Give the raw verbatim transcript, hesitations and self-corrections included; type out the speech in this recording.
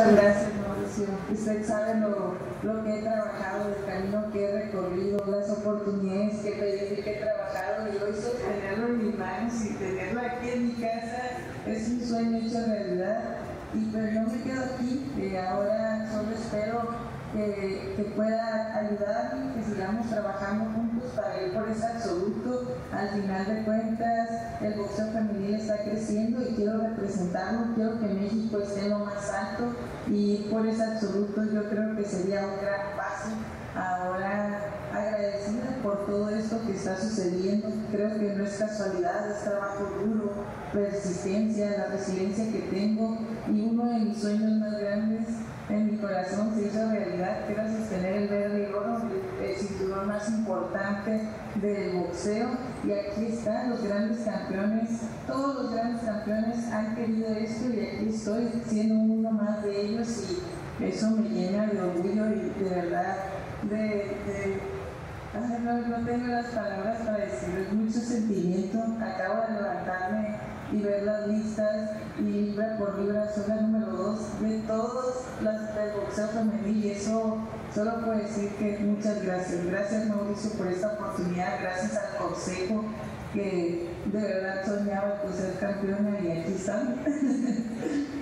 Muchas gracias, Mauricio. Usted sabe lo, lo que he trabajado, el camino que he recorrido, las oportunidades que he pedido y que he trabajado, y hoy sostenerlo en mis manos y tenerlo aquí en mi casa es un sueño hecho realidad. Y pues no me quedo aquí, eh, ahora solo espero que, que pueda ayudarme, que sigamos trabajando juntos para ir por ese absoluto. Al final de cuentas, el boxeo femenil está creciendo y quiero representarlo, quiero que México esté en lo más alto, y ir por ese absoluto yo creo que sería un gran paso. Ahora agradecida por todo esto que está sucediendo, creo que no es casualidad, es trabajo duro, persistencia, la resiliencia que tengo, y uno de mis sueños más grandes en mi corazón se hizo realidad, que era sostener el verde y oro, el, el cinturón más importante del boxeo, y aquí están los grandes campeones, todos los grandes campeones han querido esto, y aquí estoy siendo uno más de ellos, y eso me llena de orgullo y de verdad, de, de ay, no, no tengo las palabras para decirlo, es mucho sentimiento. Acabo de levantarme y ver las listas, y libra por libra soy la número dos de todos las del boxeo femenil, y eso solo puedo decir que muchas gracias. Gracias, Mauricio, por esta oportunidad, gracias al consejo que de verdad soñaba con ser campeona, y aquí están.